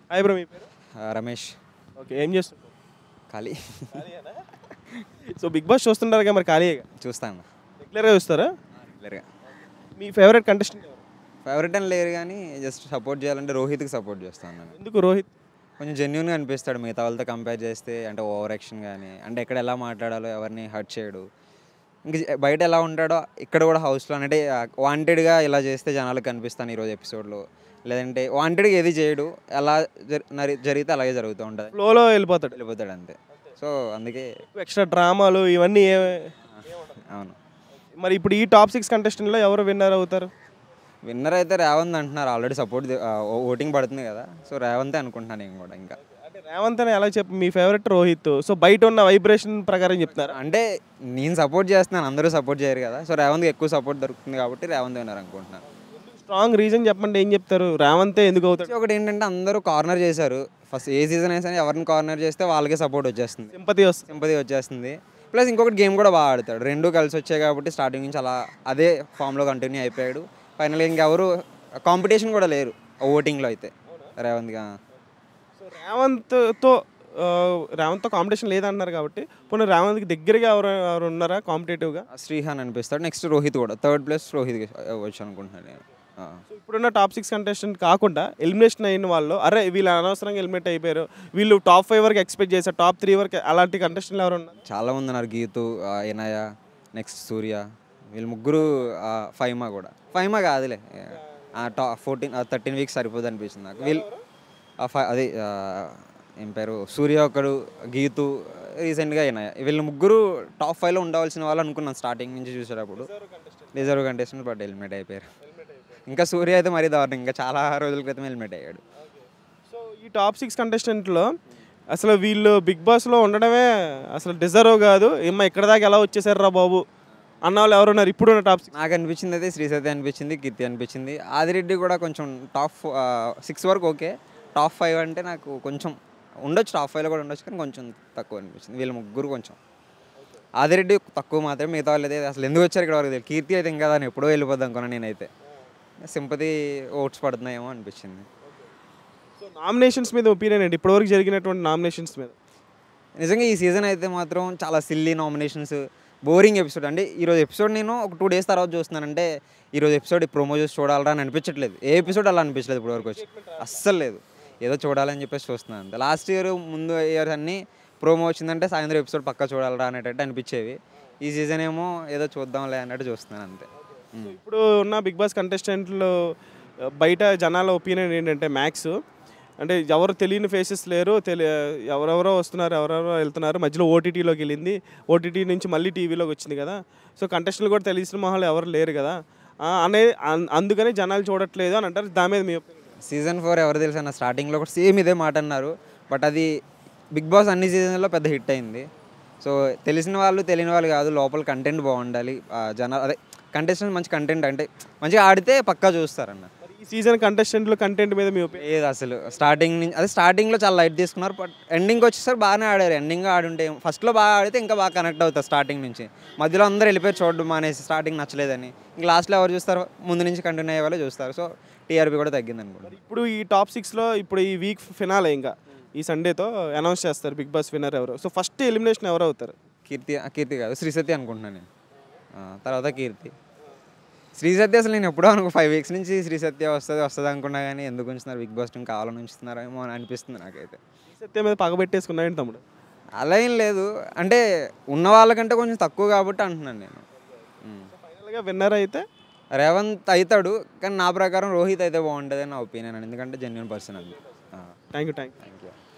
Hi bro, మీ పేరు? Ramesh. Okay, ఏం చేస్తుంటారు? ఖాళీ. ఖాళీయేనా? సో బిగ్ బాస్ చూస్తుంటారుగా, మరి ఖాళీగా చూస్తాను రెగ్యులర్గా చూస్తారా? రెగ్యులర్గా. మీ ఫేవరెట్ కంటెస్టెంట్ ఎవరు? ఫేవరెట్ అని లేరు కానీ జస్ట్ సపోర్ట్ చేయాలంటే రోహిత్కి సపోర్ట్ చేస్తాను నేను. ఎందుకు రోహిత్? కొంచెం జెన్యున్గా అనిపిస్తాడు మిగతా వాళ్ళతో కంపేర్ చేస్తే. అంటే ఓవర్ యాక్షన్ కానీ, అంటే ఎక్కడ ఎలా మాట్లాడాలో ఎవరిని హర్ట్ చేయడు. ఇంక బయట ఎలా ఉంటాడో ఇక్కడ కూడా హౌస్లో అంటే వాంటెడ్గా ఇలా చేస్తే జనాలకు కనిపిస్తాను ఈరోజు ఎపిసోడ్లో. లేదంటే వాంటెడ్గా ఏది చేయడు, ఎలా జరిగితే అలాగే జరుగుతూ ఉంటుంది. ఫ్లోలో వెళ్ళిపోతాడు. వెళ్ళిపోతాడు అంతే. సో అందుకే ఎక్స్ట్రా డ్రామాలు ఇవన్నీ అవును. మరి ఇప్పుడు ఈ టాప్ 6 కంటెస్టెంట్లో ఎవరు విన్నర్ అవుతారు? విన్నర్ అయితే రేవంత్ అంటున్నారు. ఆల్రెడీ సపోర్ట్ ఓటింగ్ పడుతుంది కదా, సో రేవంతే అనుకుంటున్నాను నేను కూడా. ఇంకా అంటే రేవంత్ అని ఎలా చెప్పు, మీ ఫేవరెట్ రోహిత్, సో బయట ఉన్న వైబ్రేషన్ ప్రకారం చెప్తున్నారు. అంటే నేను సపోర్ట్ చేస్తున్నాను, అందరూ సపోర్ట్ చేయరు కదా, సో రేవంత్కి ఎక్కువ సపోర్ట్ దొరుకుతుంది కాబట్టి రేవంత్ విన్నర్ అనుకుంటున్నాను. స్ట్రాంగ్ రీజన్ చెప్పండి, ఏం చెప్తారు? రేవంతే ఎందుకు అవుతాడు? ఒకటి ఏంటంటే అందరూ కార్నర్ చేశారు. ఫస్ట్ ఏ సీజన్ అయినా ఎవరిని కార్నర్ చేస్తే వాళ్ళకే సపోర్ట్ వచ్చేస్తుంది, సింపతి వచ్చేస్తుంది. ప్లస్ ఇంకొకటి గేమ్ కూడా బాగా ఆడతాడు. రెండు కలిసి వచ్చాయి కాబట్టి స్టార్టింగ్ నుంచి అలా అదే ఫామ్లో కంటిన్యూ అయిపోయాడు. ఫైనల్గా ఇంకెవరు కాంపిటీషన్ కూడా లేరు ఓటింగ్లో అయితే రేవంత్గా. సో రేవంత్తో కాంపిటీషన్ లేదంటున్నారు కాబట్టి పోనీ రేవంత్కి దగ్గరగా ఎవరు ఉన్నారా కాంపిటేటివ్గా? శ్రీహాన్ అనిపిస్తాడు. నెక్స్ట్ రోహిత్ కూడా, థర్డ్ ప్లేస్ రోహిత్ వచ్చి అనుకుంటున్నాను నేను. సో ఇప్పుడున్న టాప్ 6 కంటెస్టెంట్ కాకుండా ఎలిమినేషన్ అయిన వాళ్ళు, అరే వీళ్ళు అనవసరంగా ఎలిమినేట్ అయిపోయారు, వీళ్ళు టాప్ 5 వరకు ఎక్స్పెక్ట్ చేశారు, టాప్ 3 వరకు, అలాంటి కంటెస్టెంట్లు ఎవరు ఉన్నారు? చాలా మంది ఉన్నారు. గీతు, ఎనయ, నెక్స్ట్ సూర్య, వీళ్ళు ముగ్గురు. ఫైమా కూడా, ఫైమా కాదులే, 13 వీక్స్ సరిపోదు అనిపించింది నాకు. వీళ్ళు అది ఏం పేరు, సూర్య ఒకడు, గీతు, రీసెంట్గా ఎనయ, వీళ్ళు ముగ్గురు టాప్ 5లో ఉండవలసిన వాళ్ళు అనుకున్నాను స్టార్టింగ్ నుంచి చూసేటప్పుడు. రిజర్వ్ కంటెస్టెంట్ బట్ ఎలిమినేట్ అయిపోయారు. ఇంకా సూర్య అయితే మరీ దారుణం, ఇంకా చాలా రోజుల క్రితం ఎలిమినేట్ అయ్యాడు. సో ఈ టాప్ 6 కంటెస్టెంట్లో అసలు వీళ్ళు బిగ్ బాస్లో ఉండడమే అసలు డిజర్వ్ కాదు, ఏమ్మా ఇక్కడ దాకా ఎలా వచ్చేసారు రా బాబు అన్న వాళ్ళు ఎవరున్నారు ఇప్పుడున్న టాప్ 6? నాకు అనిపించింది అయితే శ్రీసత్య అనిపించింది, కీర్తి అనిపించింది, ఆదిరెడ్డి కూడా కొంచెం టాప్ 6 వరకు ఓకే. టాప్ 5 అంటే నాకు కొంచెం ఉండొచ్చు, టాప్ 5లో కూడా ఉండొచ్చు, కానీ కొంచెం తక్కువ అనిపించింది. వీళ్ళు ముగ్గురు కొంచెం, ఆదిరెడ్డి తక్కువ మాత్రమే, మిగతా వాళ్ళు అయితే అసలు ఎందుకు వచ్చారు ఇక్కడ వరకు తెలియదు. కీర్తి అయితే ఇంకా దాన్ని ఎప్పుడో వెళ్ళిపోద్ది అనుకున్నాను నేనైతే. సింపతి ఓట్స్ పడుతున్నాయేమో అనిపించింది. సో నామినేషన్స్ మీద ఒపీనియన్ ఏంటి ఇప్పటివరకు జరిగినటువంటి నామినేషన్స్ మీద? నిజంగా ఈ సీజన్ అయితే మాత్రం చాలా సిల్లీ నామినేషన్స్, బోరింగ్ ఎపిసోడ్. అంటే ఈరోజు ఎపిసోడ్ నేను ఒక 2 డేస్ తర్వాత చూస్తున్నానంటే ఈరోజు ఎపిసోడ్ ప్రోమో చూసి చూడాలరా అని అనిపించట్లేదు. ఏ ఎపిసోడ్ అలా అనిపించలేదు ఇప్పటివరకు వచ్చి, అస్సలు లేదు. ఏదో చూడాలని చెప్పేసి చూస్తున్నాను అంతే. లాస్ట్ ఇయర్ ముందు ఇయర్ అన్నీ ప్రోమో వచ్చిందంటే సాయంత్రం ఎపిసోడ్ పక్కా చూడాలరా అనేటట్టు అనిపించేవి. ఈ సీజన్ ఏమో ఏదో చూద్దాంలే అన్నట్టు చూస్తున్నాను అంతే. ఇప్పుడు ఉన్న బిగ్ బాస్ కంటెస్టెంట్లు బయట జనాల ఒపీనియన్ ఏంటంటే మ్యాక్స్ అంటే ఎవరు తెలియని ఫేసెస్ లేరు, ఎవరెవరో వస్తున్నారు, ఎవరెవరో వెళ్తున్నారు, మధ్యలో ఓటీటీలోకి వెళ్ళింది, ఓటీటీ నుంచి మళ్ళీ టీవీలోకి వచ్చింది కదా, సో కంటెస్టెంట్లు కూడా తెలిసిన మొహాలు ఎవరు లేరు కదా అందుకని జనాలు చూడట్లేదు అని అంటారు. దాని మీద మీ సీజన్ 4 ఎవరు తెలుసు అన్న, స్టార్టింగ్లో కూడా సేమ్ ఇదే మాట అన్నారు. బట్ అది బిగ్ బాస్ అన్ని సీజన్లో పెద్ద హిట్ అయింది. సో తెలిసిన వాళ్ళు తెలియని వాళ్ళు కాదు, లోపల కంటెంట్ బాగుండాలి, జనాలు అదే కంటెస్టెంట్ మంచి కంటెంట్ అంటే మంచిగా ఆడితే పక్కా చూస్తారన్న. ఈ సీజన్ కంటెస్టెంట్లు కంటెంట్ మీద మీ ఒపీనియన్ ఏది అసలు స్టార్టింగ్ నుంచి, అదే స్టార్టింగ్లో చాలా లైట్ తీసుకున్నారు, బట్ ఎండింగ్ వచ్చేసరి బాగానే ఆడారు. ఎండింగ్గా ఆడుంటే ఫస్ట్లో బాగా ఆడితే ఇంకా బాగా కనెక్ట్ అవుతారు. స్టార్టింగ్ నుంచి మధ్యలో అందరూ వెళ్ళిపోయి చూడడం మానేసి స్టార్టింగ్ నచ్చలేదని, ఇంక లాస్ట్లో ఎవరు చూస్తారు, ముందు నుంచి కంటిన్యూ అయ్యే వాళ్ళు చూస్తారు. సో టీఆర్పీ కూడా తగ్గింది అనుకోండి. ఇప్పుడు ఈ టాప్ 6లో ఇప్పుడు ఈ వీక్ ఫినాలే, ఇంకా ఈ సండేతో అనౌన్స్ చేస్తారు బిగ్ బాస్ విన్నర్ ఎవరు. సో ఫస్ట్ ఎలిమినేషన్ ఎవరు అవుతారు? కీర్తి కాదు, శ్రీసత్య అనుకుంటున్నాను నేను. తర్వాత కీర్తి, శ్రీసత్య అసలు నేను ఎప్పుడో 5 వీక్స్ నుంచి శ్రీసత్య వస్తుంది అనుకున్నా, కానీ ఎందుకు ఉంచుతున్నారు బిగ్ బాస్ టీం, కావాలని ఉంచుతున్నారేమో అని అనిపిస్తుంది నాకైతే. శ్రీసత్య మీద పగబెట్టేసుకున్నాయండి తమ్ముడు? అలా ఏం లేదు, అంటే ఉన్న వాళ్ళకంటే కొంచెం తక్కువ కాబట్టి అంటున్నాను నేను. ఫైనల్గా విన్నర్ అయితే రేవంత్ అవుతాడు, కానీ నా ప్రకారం రోహిత్ అయితే బాగుంటుంది అని నా ఒపీనియన్, ఎందుకంటే జెన్యూన్ పర్సన్ అది. Thank you. Thank you.